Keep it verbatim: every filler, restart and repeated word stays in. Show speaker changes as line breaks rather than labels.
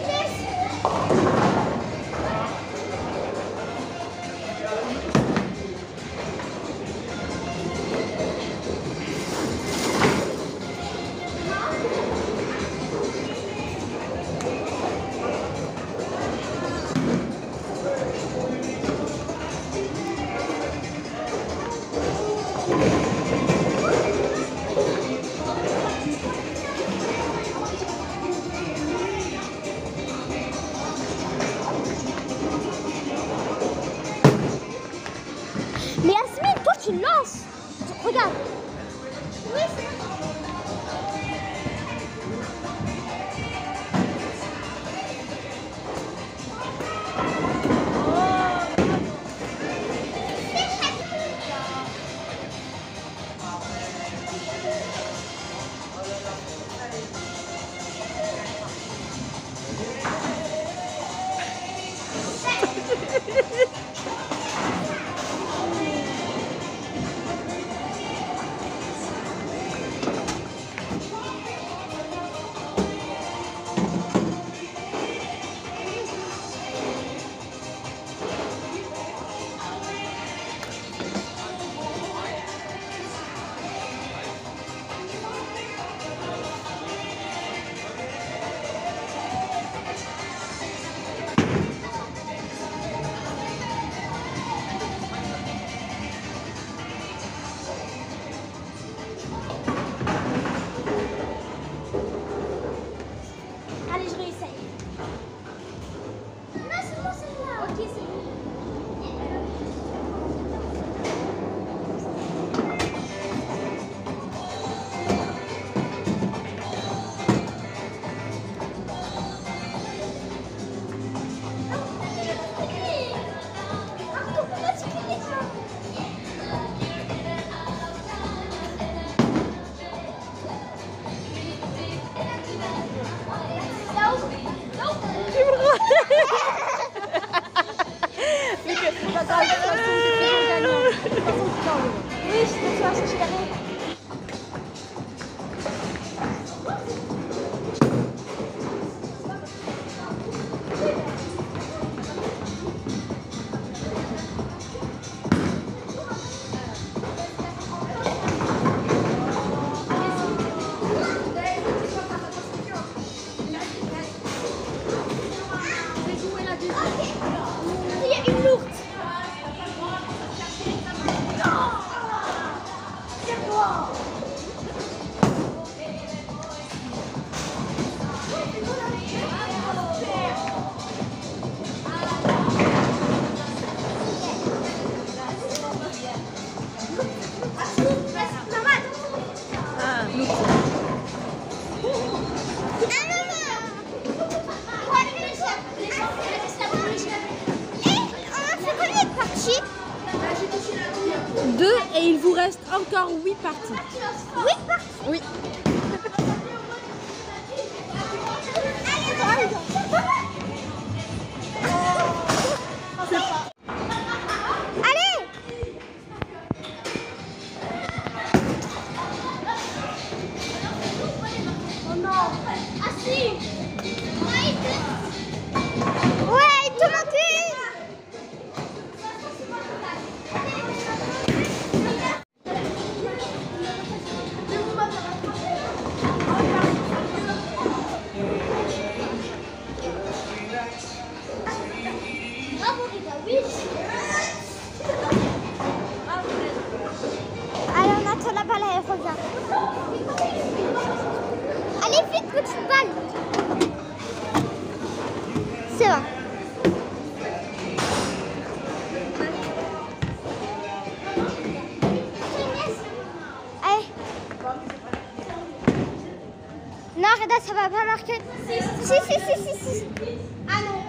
Mais Yasmine, toi tu lances. Regarde. Oui, c'est oui, je peux faire ce que deux et il vous reste encore huit parties. huit parties? Oui. Allez! Oh non! Ah si! Ouais, il te manque une! Allez, on attend la balle, elle revient. Allez, vite, petite balle. C'est bon. Allez. Non, Reda, ça va pas marquer. Si, si, si, si, si. Ah non.